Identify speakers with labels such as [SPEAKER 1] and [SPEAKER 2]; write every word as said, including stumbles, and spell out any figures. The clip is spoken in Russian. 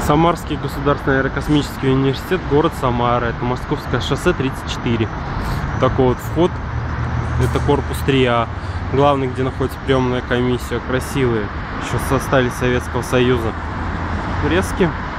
[SPEAKER 1] Самарский государственный аэрокосмический университет, город Самара. Это Московское шоссе тридцать четыре. Такой вот вход. Это корпус три А. Главный, где находится приемная комиссия. Красивые. Еще со стали Советского Союза. Фрески.